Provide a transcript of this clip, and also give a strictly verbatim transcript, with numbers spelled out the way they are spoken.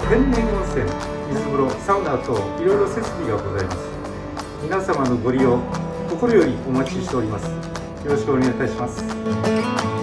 天然温泉、水風呂、サウナ等いろいろ設備がございます。皆様のご利用心よりお待ちしております。よろしくお願いいたします。